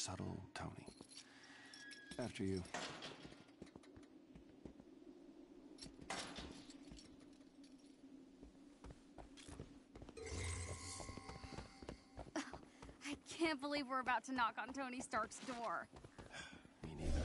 subtle Tony. After you. I can't believe we're about to knock on Tony Stark's door. Me neither.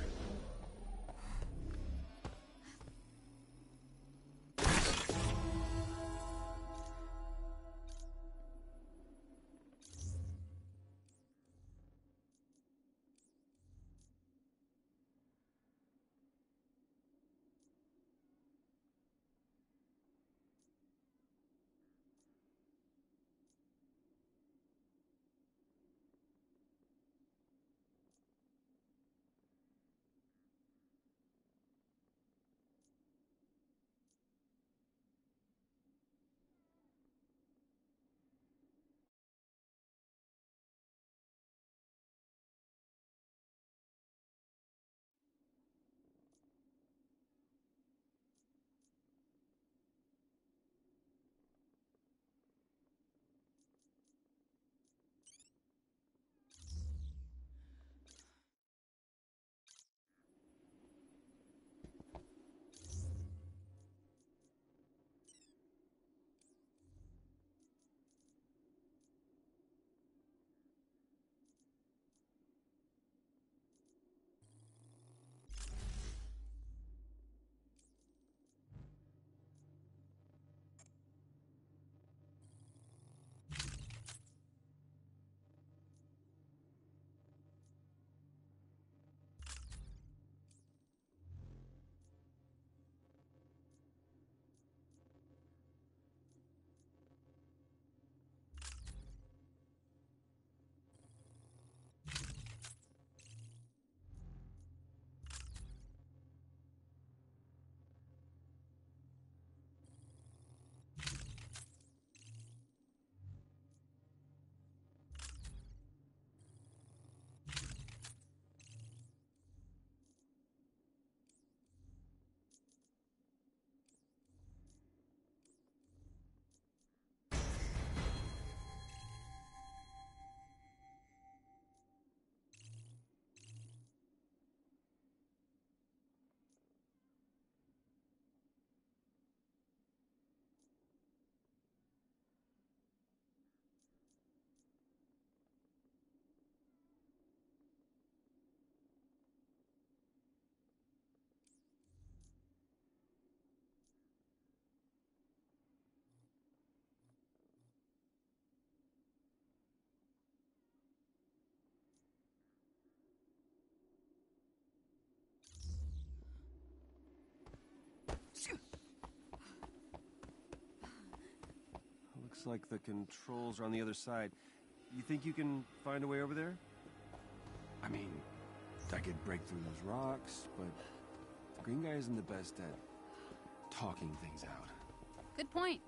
Looks like the controls are on the other side. You think you can find a way over there? I mean, I could break through those rocks, but the green guy isn't the best at talking things out. Good point.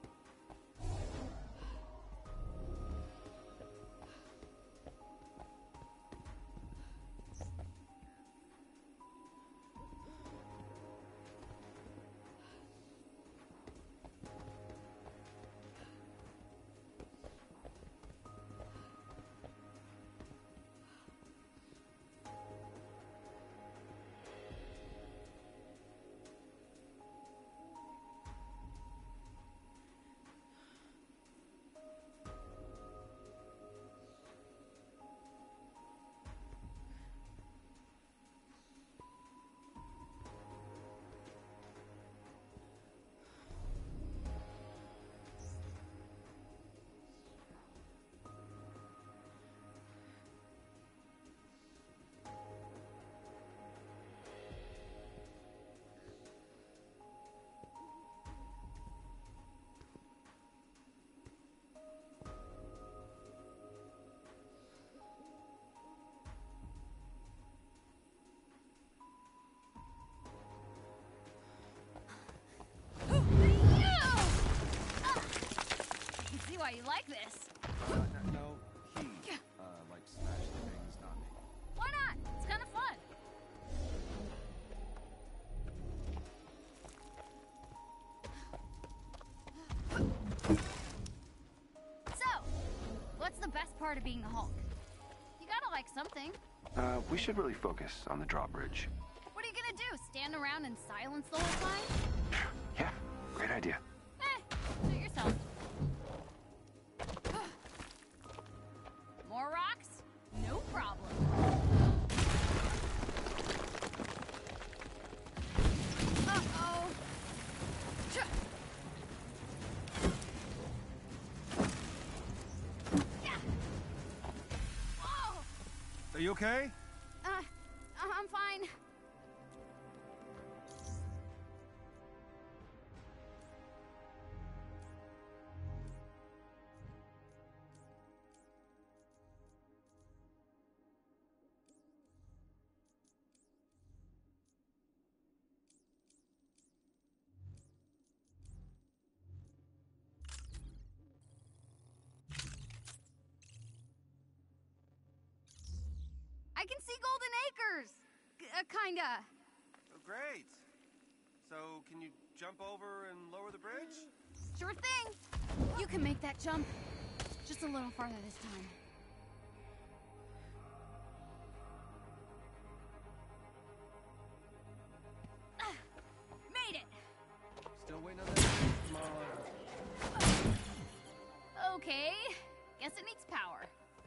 Why you like this? No, he likes smashing things, not me. Why not? It's kind of fun. So, what's the best part of being the Hulk? You gotta like something. We should really focus on the drawbridge. What are you gonna do? Stand around in silence the whole time? Yeah, great idea. Suit yourself. More rocks? No problem. Uh-oh. Yeah. Whoa! Are you okay? I'm fine. I can see Golden Acres. Kinda. Oh, great. So, can you jump over and lower the bridge? Sure thing. You can make that jump. Just a little farther this time. Made it. Still waiting on that? Okay. Guess it needs power.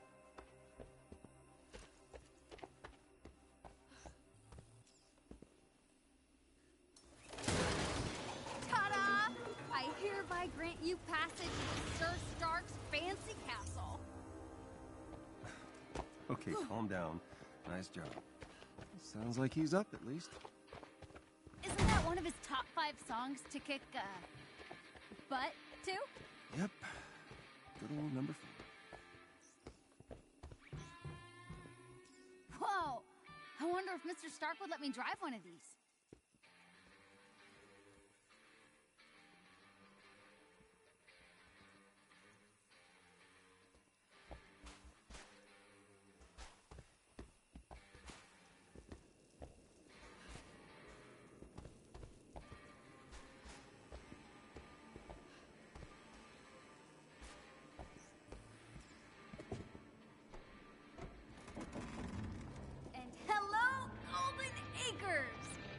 Ta-da! I hereby grant you passage to Sir Stark's fancy castle. Okay, calm down. Nice job. Sounds like he's up, at least. Isn't that one of his top 5 songs to kick, butt to? Yep. Good old number 4. Whoa! I wonder if Mr. Stark would let me drive one of these. And hello, Golden Acres!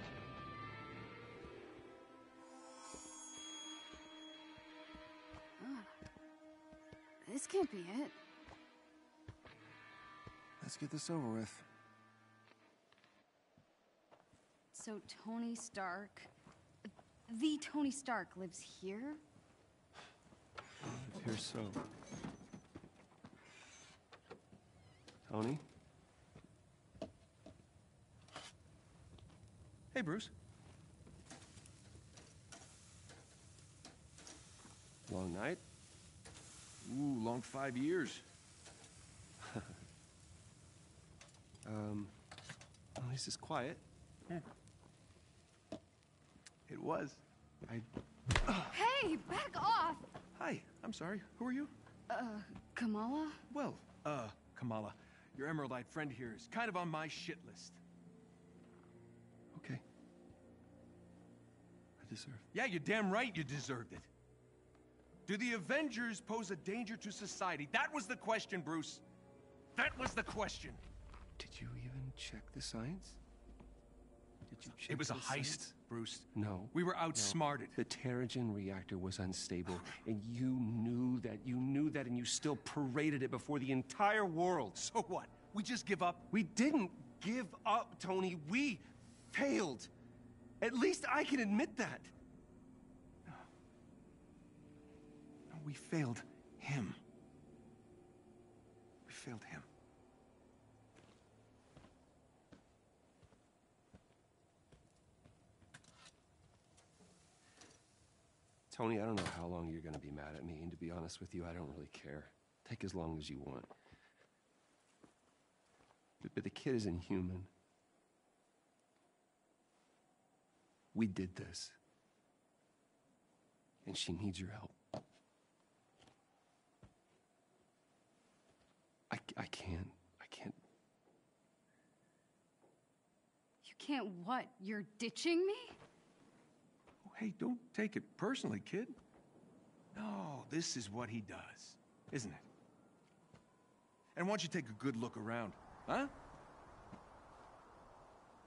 This can't be it. Let's get this over with. So Tony Stark, the Tony Stark, lives here? It appears so. Tony? Hey, Bruce. Long night? Ooh, long 5 years. At least it's quiet. It was. Hey, back off! Hi, I'm sorry. Who are you? Kamala? Well, Kamala, your Emeraldite friend here is kind of on my shit list. Okay. I deserve. Yeah, you're damn right you deserved it. Do the Avengers pose a danger to society? That was the question, Bruce. That was the question. Did you even check the science? Did you check It was a the heist, science? Bruce. No. We were no. outsmarted. The Terrigen reactor was unstable, and you knew that, and you still paraded it before the entire world. So what? We just give up? We didn't give up, Tony. We failed. At least I can admit that. No, we failed him. We failed him. Tony, I don't know how long you're gonna be mad at me, and to be honest with you, I don't really care. Take as long as you want. But the kid isn't human. We did this. And she needs your help. I can't. You can't what? You're ditching me? Hey, don't take it personally, kid. No, this is what he does, isn't it? And why don't you take a good look around, huh?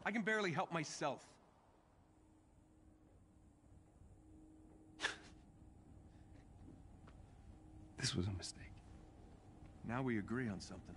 I can barely help myself. This was a mistake. Now we agree on something.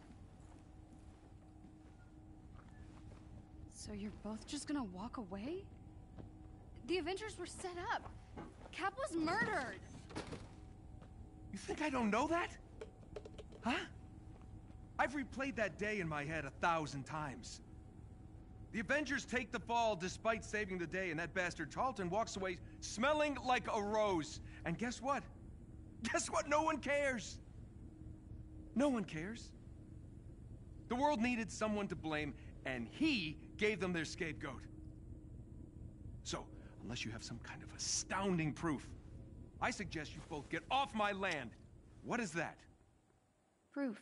So you're both just gonna walk away? The Avengers were set up. Cap was murdered. You think I don't know that? Huh? I've replayed that day in my head 1,000 times. The Avengers take the fall despite saving the day, and that bastard Tarleton walks away smelling like a rose. And guess what? Guess what? No one cares. No one cares. The world needed someone to blame, and he gave them their scapegoat. So, unless you have some kind of astounding proof, I suggest you both get off my land. What is that? Proof.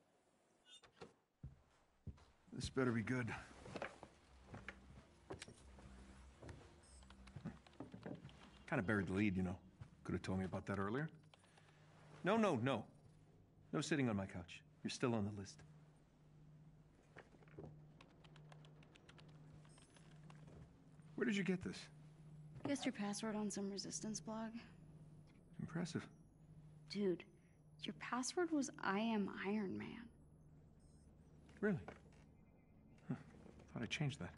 This better be good. Kind of buried the lead, you know. Could have told me about that earlier. No. No sitting on my couch. You're still on the list. Where did you get this? Guessed your password on some resistance blog. Impressive. Dude, your password was I am Iron Man. Really? Huh. Thought I changed that.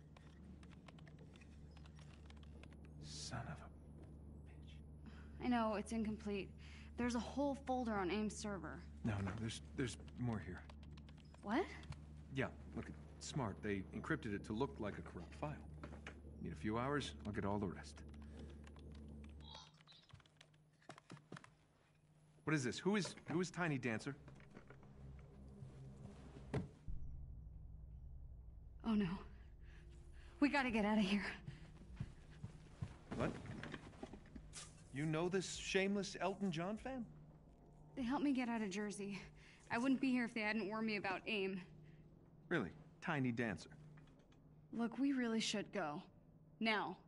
Son of a bitch. I know, it's incomplete. There's a whole folder on AIM's server. No, there's more here. What? Yeah, look, it's smart. They encrypted it to look like a corrupt file. Need a few hours, I'll get all the rest. What is this? Who is Tiny Dancer? Oh no. We gotta get out of here. What? You know this shameless Elton John fan? They helped me get out of Jersey. I wouldn't be here if they hadn't warned me about AIM. Really? Tiny Dancer? Look, we really should go. Now.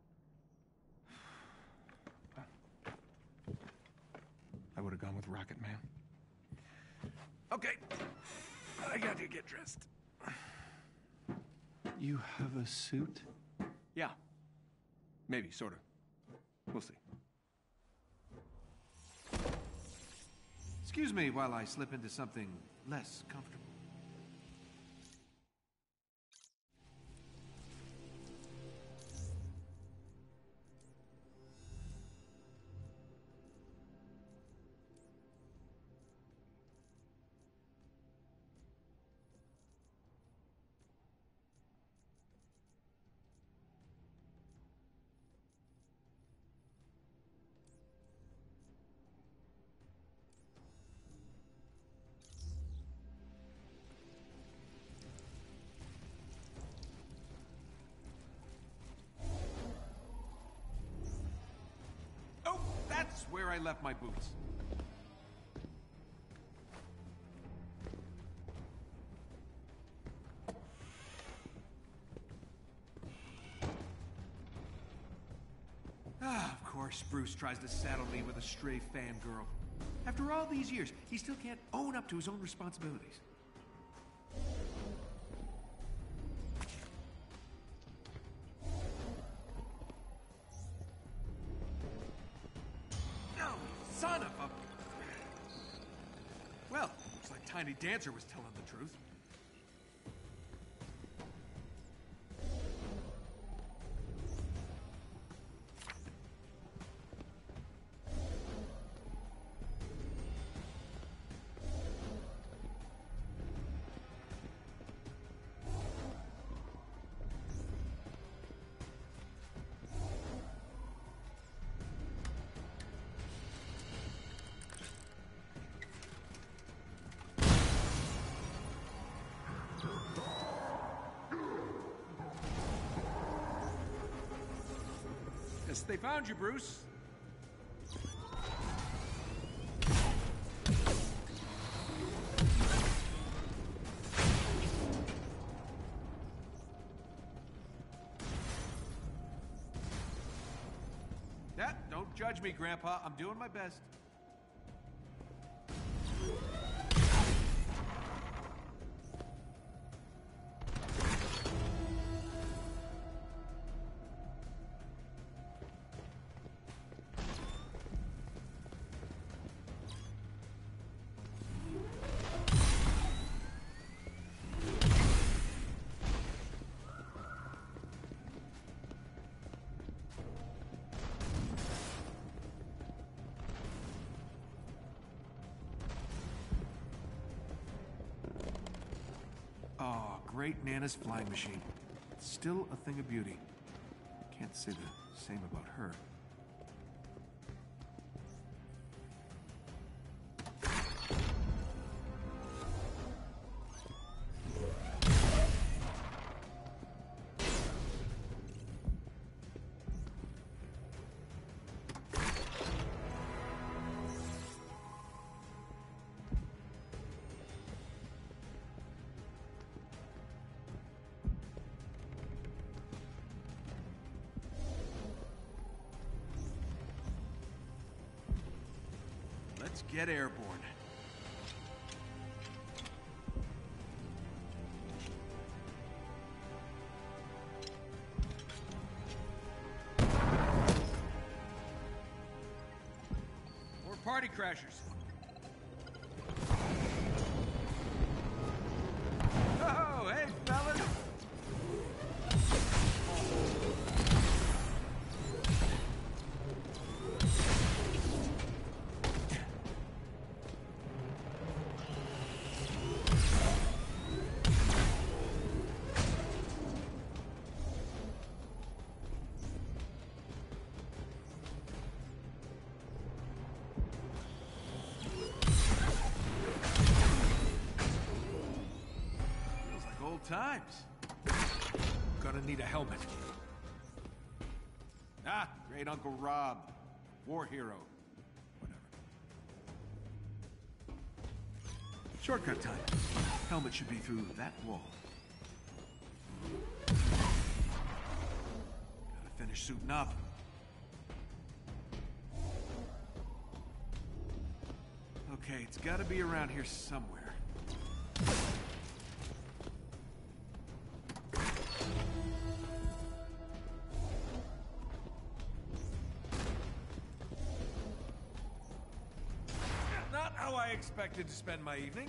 I would have gone with Rocket Man. Okay. I gotta get dressed. You have a suit? Yeah. Maybe, sort of. We'll see. Excuse me while I slip into something less comfortable. That's where I left my boots. Of course, Bruce tries to saddle me with a stray fangirl. After all these years, he still can't own up to his own responsibilities. Son of a... Well, looks like Tiny Dancer was telling the truth. Yes, they found you, Bruce. Yeah, don't judge me, Grandpa. I'm doing my best. great Nana's flying machine. It's still a thing of beauty. Can't say the same about her. Let's get airborne. More party crashers. Oh, hey, fellas. Times. Gonna need a helmet. Ah, great Uncle Rob. War hero. Whatever. Shortcut time. Helmet should be through that wall. Gotta finish suiting up. Okay, it's gotta be around here somewhere. Not how I expected to spend my evening.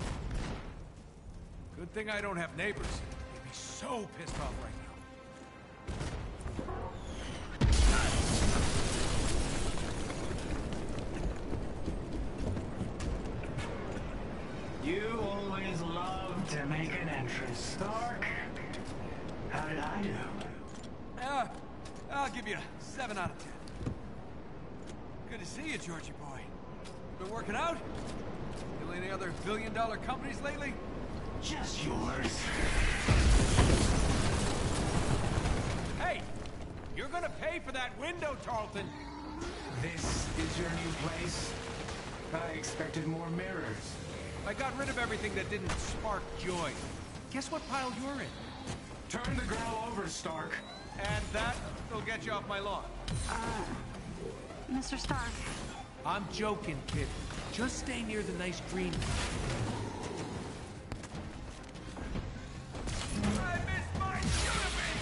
Good thing I don't have neighbors. They'd be so pissed off right now. You always love to make an entrance, Stark. How did I do? I'll give you a 7 out of 10. Good to see you, Georgie boy. Been working out? Kill any other billion-dollar companies lately? Just yours. Hey! You're gonna pay for that window, Tarleton! This is your new place? I expected more mirrors. I got rid of everything that didn't spark joy. Guess what pile you're in? Turn the girl over, Stark. And that will get you off my lawn. Mr. Stark. I'm joking, kid. Just stay near the nice green. I missed my shooting!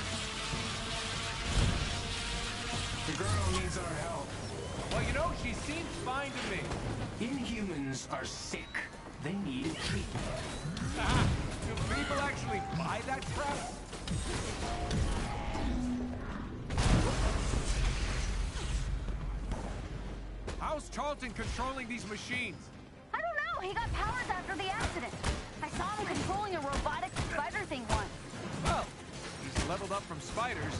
The girl needs our help. Well, you know, she seems fine to me. Inhumans are sick. They need treatment. Do people actually buy that crap? How's Tarleton controlling these machines? I don't know. He got powers after the accident. I saw him controlling a robotic spider thing once. Well, he's leveled up from spiders.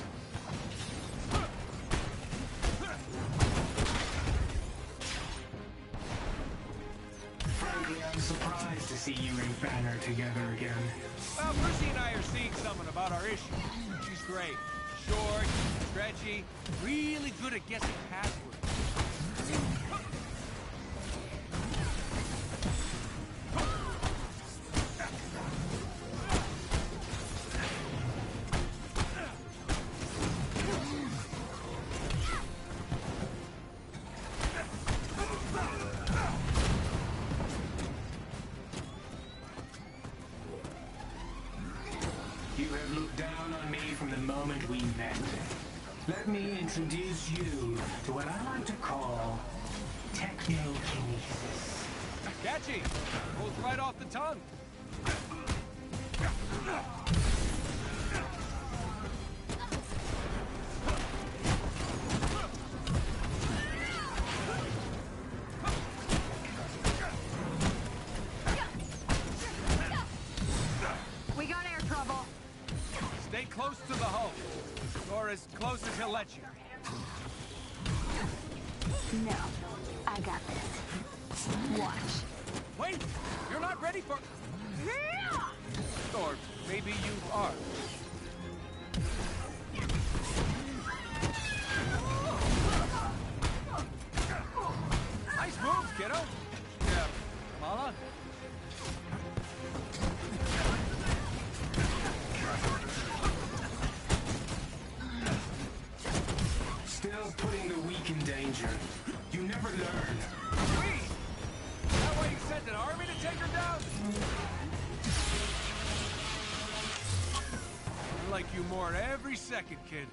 Frankly, I'm surprised to see you and Banner together again. Well, Percy and I are seeing someone about our issue. She's great. Short, stretchy, really good at guessing passwords. You have looked down on me from the moment we met. Let me introduce you to what I like to call technokinesis. Catchy. Rolls right off the tongue. We got air trouble. let you. No, I got this. Watch. Wait! You're not ready for... Or maybe you are. Nice moves, kiddo. Yeah, Mala? Still putting the weak in danger. You never learn. Sweet! Is that why you sent an army to take her down? I like you more every second, kid.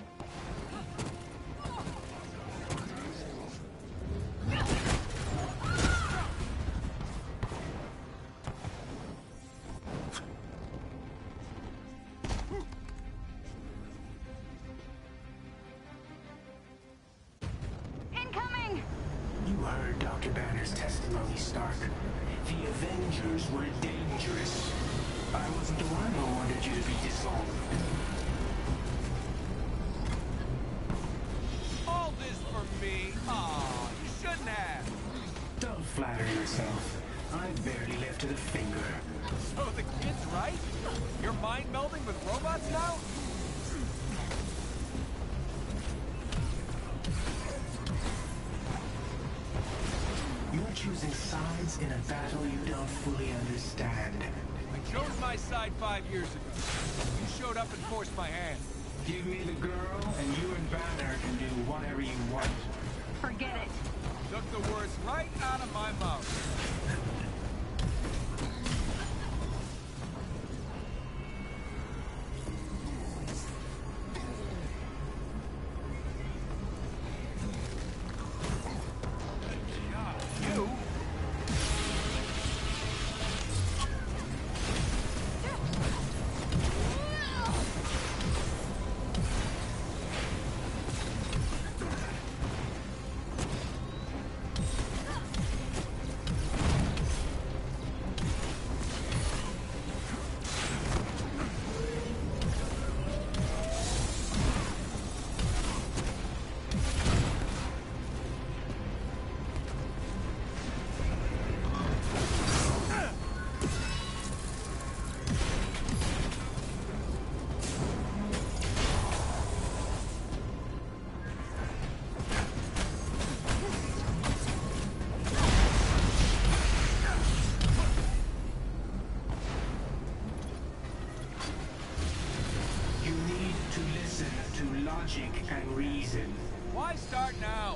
Incoming! You heard Dr. Banner's testimony, Stark. The Avengers were dangerous. I wasn't the one who wanted you to be disowned. All this for me? Aw, you shouldn't have. Don't flatter yourself. I barely lifted a finger. So the kid's right? You're mind melding with robots now? You're choosing sides in a battle you don't fully understand. I chose my side 5 years ago. You showed up and forced my hand. Give me the girl, and you and Banner can do whatever you want. Forget it. Took the words right out of my mouth. You? You need to listen to logic and reason. Why start now?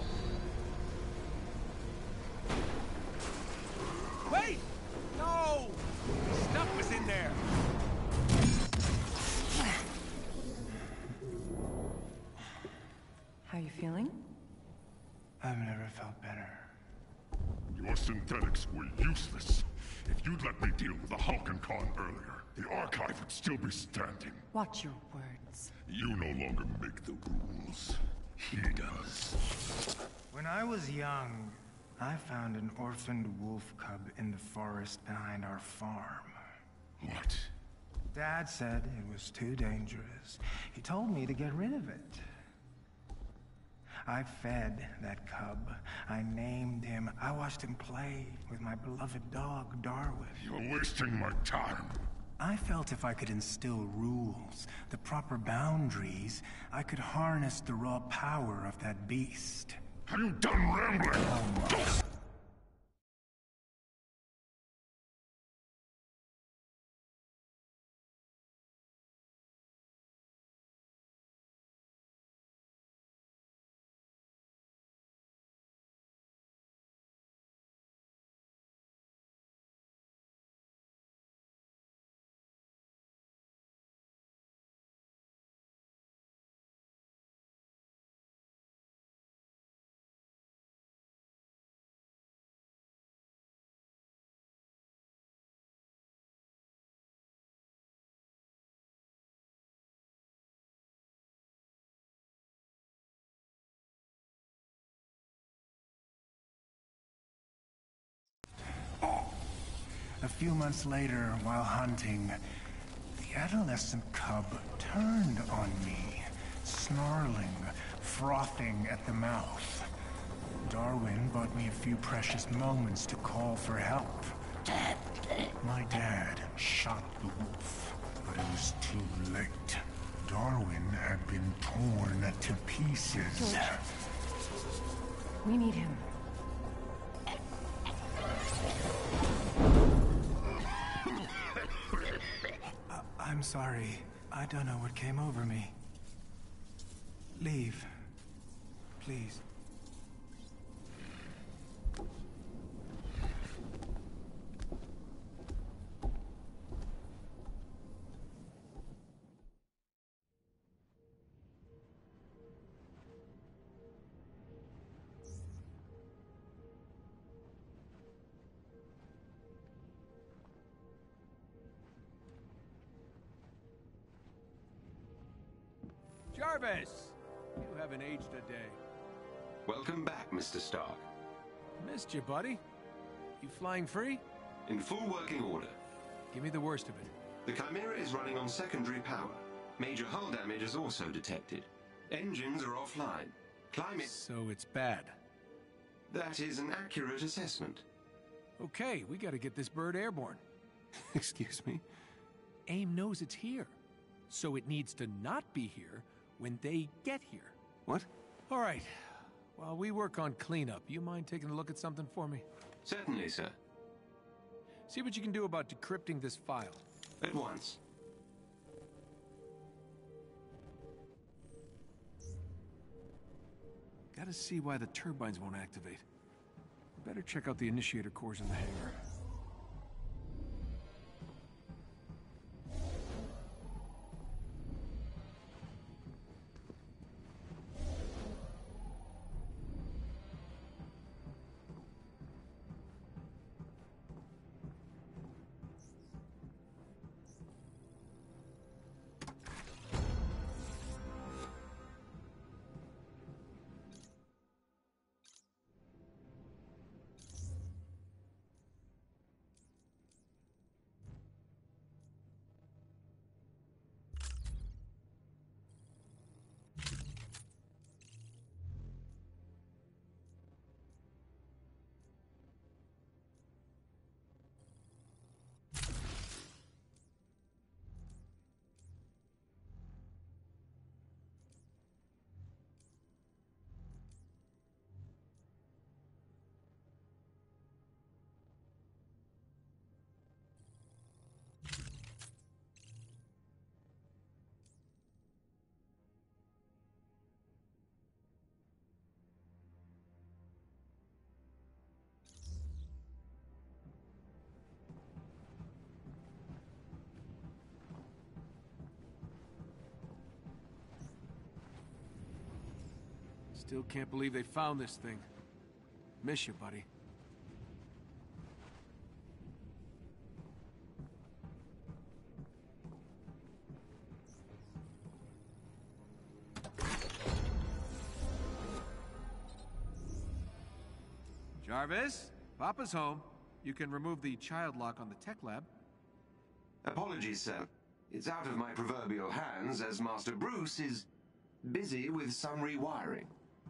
Wait! No! Stuff was in there. How you feeling? I've never felt better. Your synthetics were useless. If you'd let me deal with the Hulk and Khan earlier, the Archive would still be standing. Watch your words. You no longer make the rules. He does. When I was young, I found an orphaned wolf cub in the forest behind our farm. What? Dad said it was too dangerous. He told me to get rid of it. I fed that cub. I named him. I watched him play with my beloved dog, Darwin. You're wasting my time. I felt if I could instill rules, the proper boundaries, I could harness the raw power of that beast. Have you done rambling? A few months later, while hunting, the adolescent cub turned on me, snarling, frothing at the mouth. Darwin bought me a few precious moments to call for help. My dad shot the wolf, but it was too late. Darwin had been torn to pieces. George. We need him. I'm sorry. I don't know what came over me. Leave. Please. Jarvis! You haven't aged a day. Welcome back, Mr. Stark. Missed you, buddy. You flying free? In full working order. Give me the worst of it. The Chimera is running on secondary power. Major hull damage is also detected. Engines are offline. Climate... So it's bad. That is an accurate assessment. Okay, we gotta get this bird airborne. Excuse me? AIM knows it's here. So it needs to not be here when they get here. What? All right. While we work on cleanup, you mind taking a look at something for me? Certainly, sir. See what you can do about decrypting this file. At once. Gotta see why the turbines won't activate. Better check out the initiator cores in the hangar. Still can't believe they found this thing. Miss you, buddy. Jarvis, Papa's home. You can remove the child lock on the tech lab. Apologies, sir. It's out of my proverbial hands as Master Bruce is busy with some rewiring.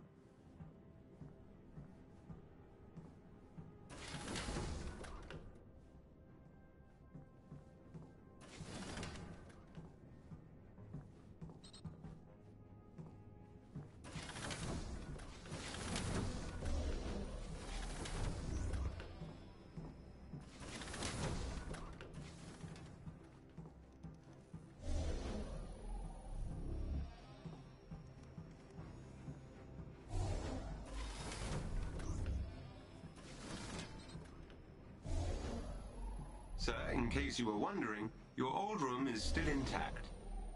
Sir, in case you were wondering, your old room is still intact.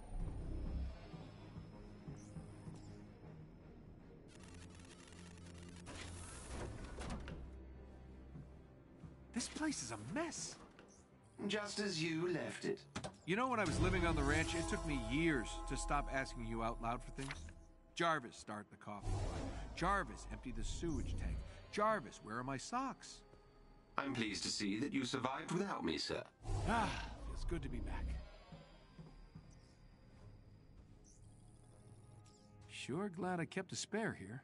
This place is a mess. Just as you left it. You know, when I was living on the ranch, it took me years to stop asking you out loud for things. Jarvis, start the coffee pot. Jarvis, empty the sewage tank. Jarvis, where are my socks? I'm pleased to see that you survived without me, sir. Ah, feels good to be back. Sure glad I kept a spare here.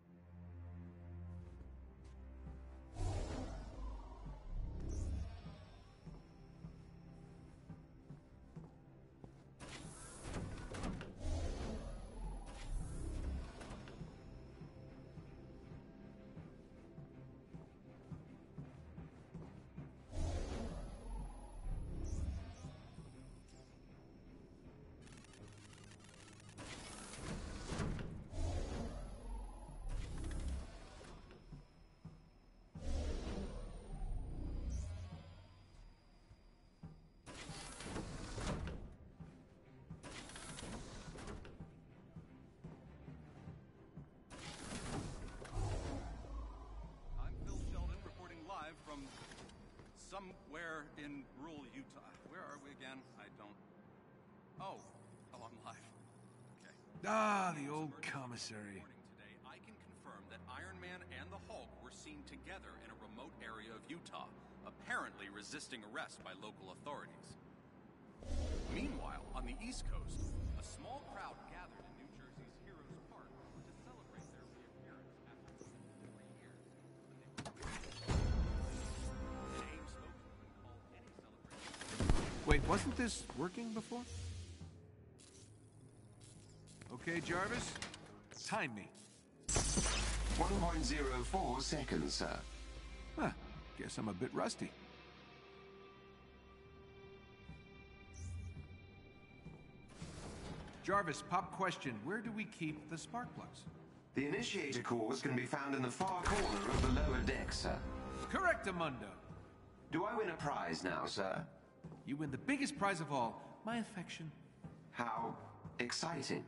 Somewhere in rural Utah. Where are we again? I don't... Oh, I'm live. Okay. Ah, the old commissary. Today, I can confirm that Iron Man and the Hulk were seen together in a remote area of Utah, apparently resisting arrest by local authorities. Meanwhile, on the East Coast, a small crowd gathered in New Jersey's Heroes Park to celebrate their reappearance after 3 years. Wait, wasn't this working before? Okay, Jarvis. Time me. 1.04 seconds, sir. Huh. Guess I'm a bit rusty. Jarvis, pop question. Where do we keep the spark plugs? The initiator cores can be found in the far corner of the lower deck, sir. Correctamundo. Do I win a prize now, sir? You win the biggest prize of all, my affection. How exciting.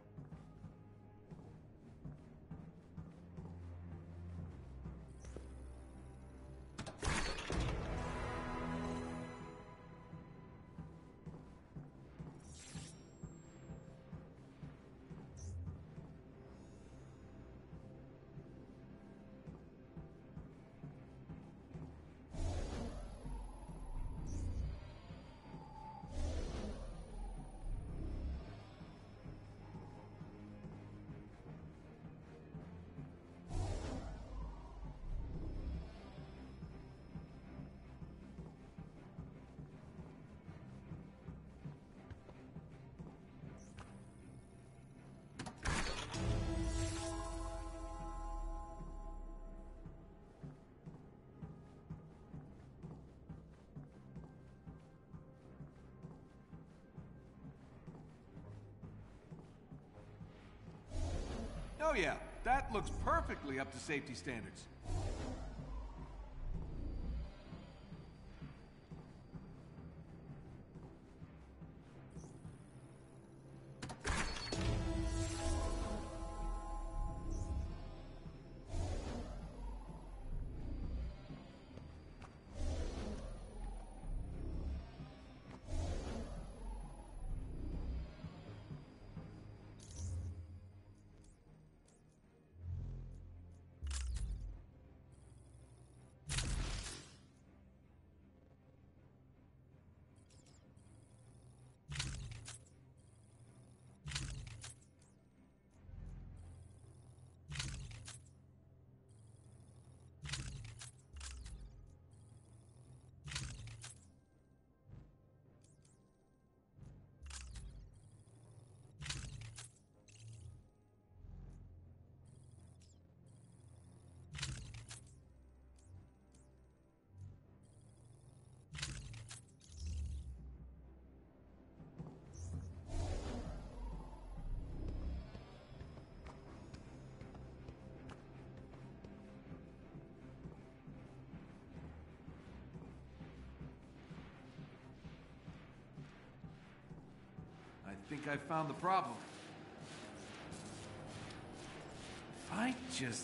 Oh yeah, that looks perfectly up to safety standards. I think I found the problem. If I just...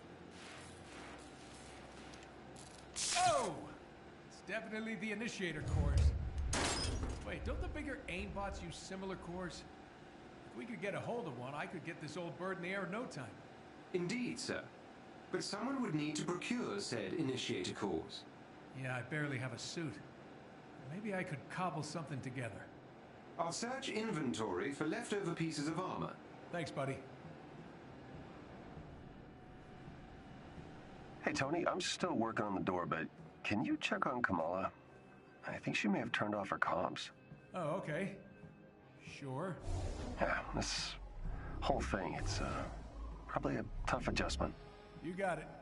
Oh! It's definitely the initiator cores. Wait, don't the bigger aimbots use similar cores? If we could get a hold of one, I could get this old bird in the air in no time. Indeed, sir. But someone would need to procure said initiator cores. Yeah, I barely have a suit. Maybe I could cobble something together. I'll search inventory for leftover pieces of armor. Thanks, buddy. Hey, Tony, I'm still working on the door, but can you check on Kamala? I think she may have turned off her comms. Oh, okay. Sure. Yeah, this whole thing, it's probably a tough adjustment. You got it.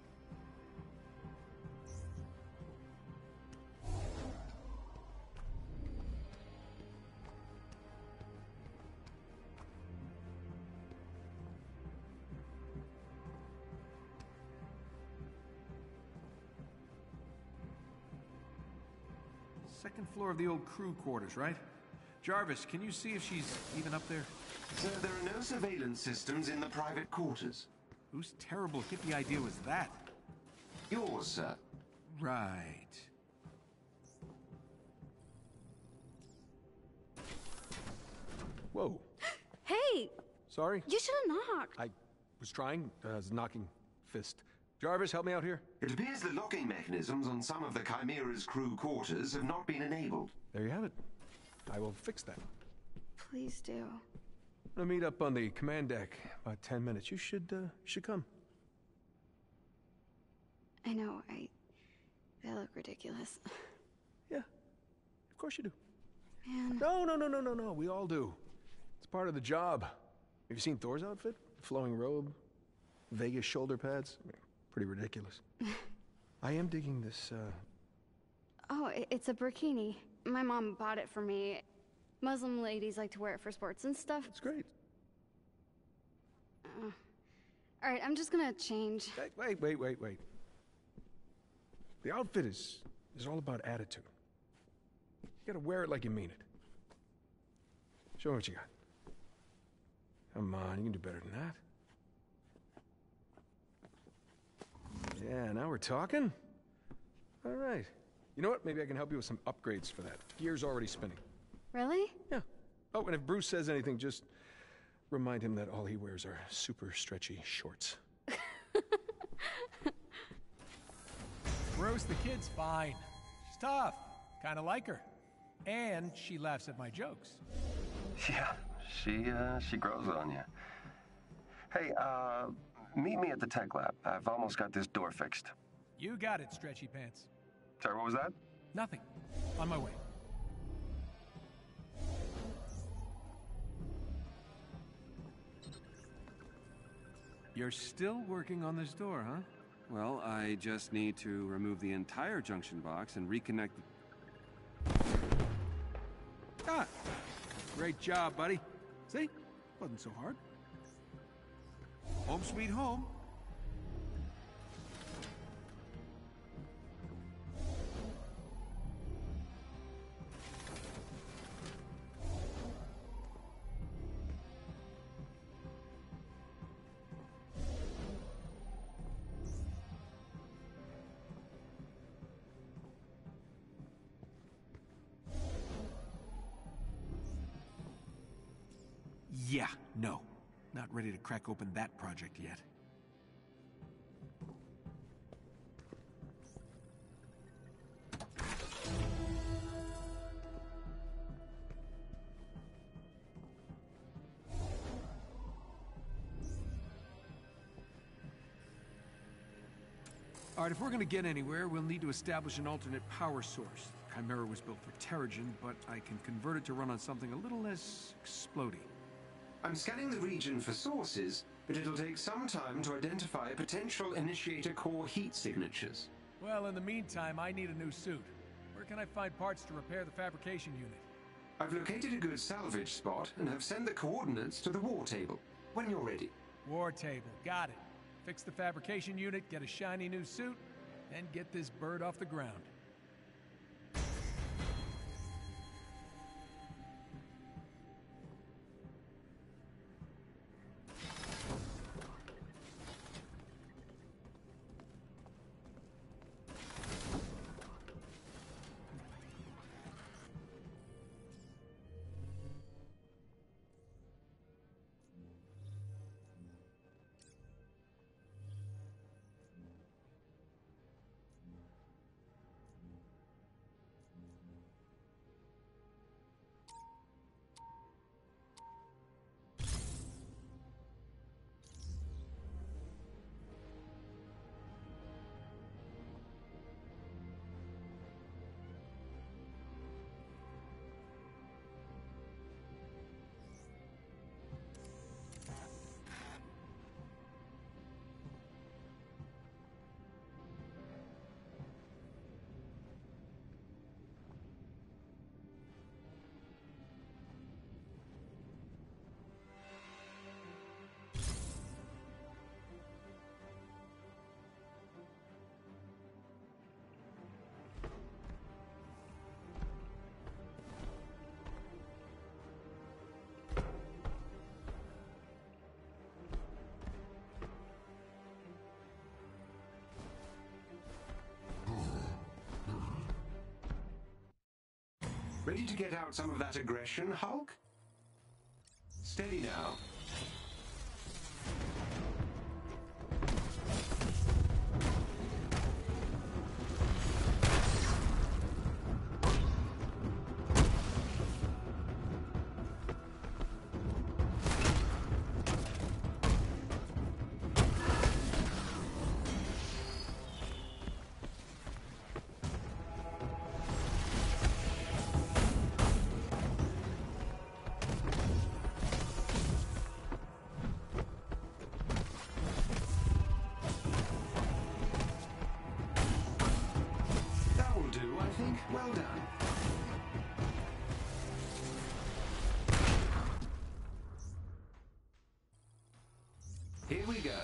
Second floor of the old crew quarters, right? Jarvis, can you see if she's even up there? Sir, there are no surveillance systems in the private quarters. Whose terrible hippie idea was that? Yours, sir. Right. Whoa. Hey! Sorry? You should have knocked. I was trying. I was knocking fist. Jarvis, help me out here. It appears the locking mechanisms on some of the Chimera's crew quarters have not been enabled. There you have it. I will fix that. Please do. I'll meet up on the command deck. About 10 minutes. You should come. I know, I look ridiculous. Yeah. Of course you do. Man. No. We all do. It's part of the job. Have you seen Thor's outfit? Flowing robe, Vegas shoulder pads. I mean, pretty ridiculous. I am digging this, Oh, it's a burkini. My mom bought it for me. Muslim ladies like to wear it for sports and stuff. It's great. All right, I'm just gonna change. Wait. The outfit is all about attitude. You gotta wear it like you mean it. Show me what you got. Come on, you can do better than that. Yeah, now we're talking. All right. You know what? Maybe I can help you with some upgrades for that. Gear's already spinning. Really? Yeah. Oh, and if Bruce says anything, just remind him that all he wears are super stretchy shorts. Bruce, the kid's fine. She's tough. Kinda like her. And she laughs at my jokes. Yeah, she grows on you. Hey, meet me at the tech lab. I've almost got this door fixed. You got it, Stretchy Pants. Sorry, what was that? Nothing. On my way. You're still working on this door, huh? Well, I just need to remove the entire junction box and reconnect Ah! Great job, buddy. See? Wasn't so hard. Home sweet home. Yeah, no. Not ready to crack open that project yet. All right, if we're gonna get anywhere, we'll need to establish an alternate power source. Chimera was built for Terrigen, but I can convert it to run on something a little less explodey. I'm scanning the region for sources, but it'll take some time to identify potential initiator core heat signatures. Well, in the meantime, I need a new suit. Where can I find parts to repair the fabrication unit? I've located a good salvage spot and have sent the coordinates to the war table. When you're ready. War table, got it. Fix the fabrication unit, get a shiny new suit, and get this bird off the ground. Ready to get out some of that aggression, Hulk? Steady now. Well done. Here we go.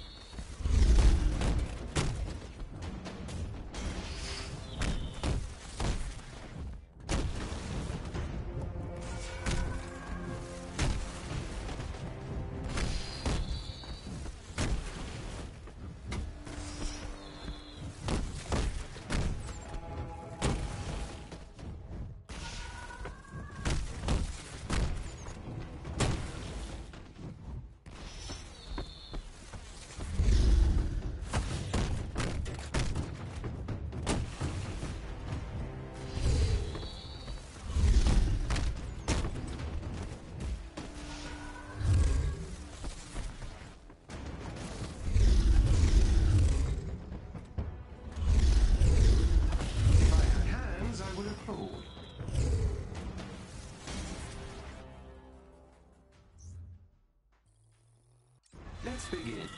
Let's begin.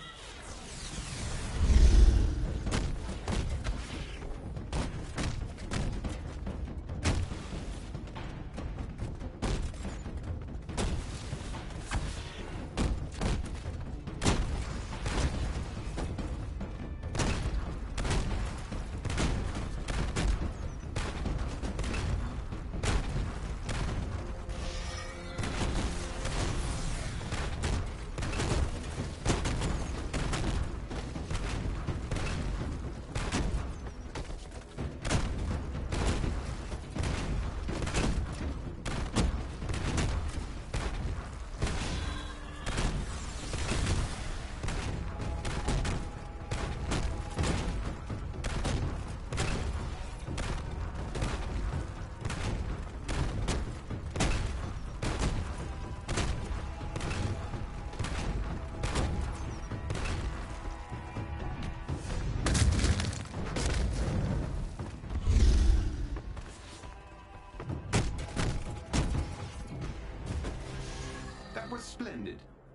Was splendid.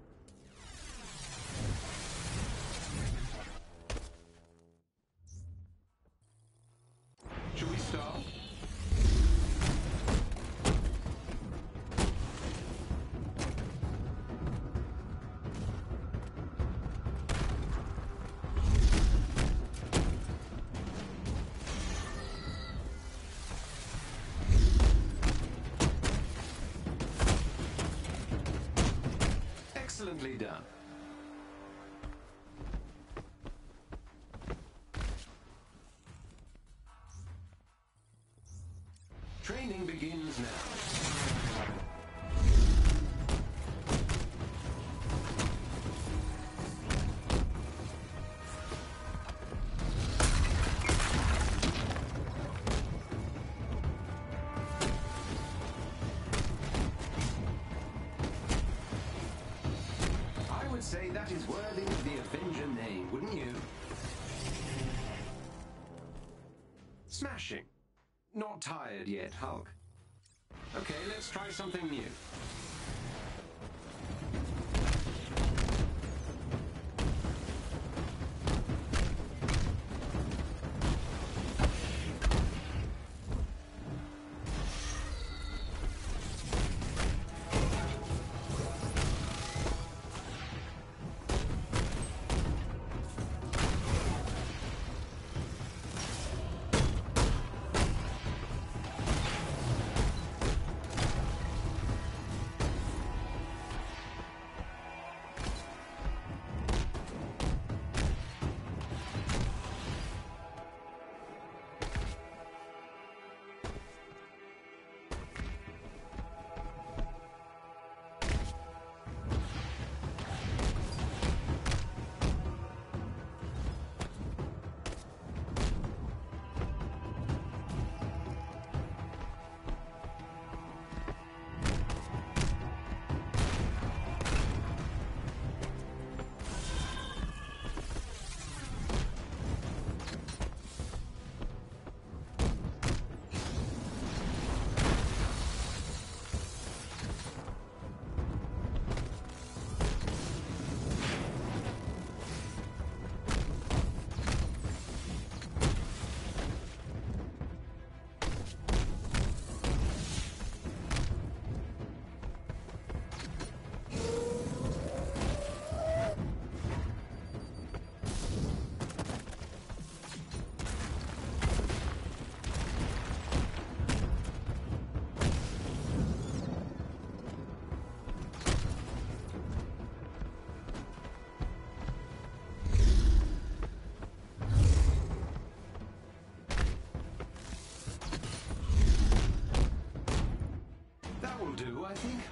Shall we start? Excellently done. Training begins now. Say that is worthy of the Avenger name, wouldn't you? Smashing. Not tired yet, Hulk. Okay, let's try something new.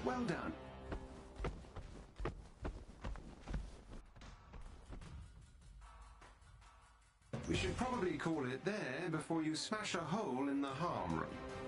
Well done. We should probably call it there before you smash a hole in the harm room.